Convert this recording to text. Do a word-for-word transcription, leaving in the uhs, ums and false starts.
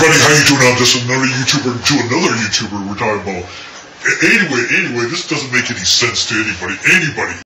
everybody, how you doing? I'm just another YouTuber to another YouTuber we're talking about. Anyway, anyway, this doesn't make any sense to anybody. Anybody.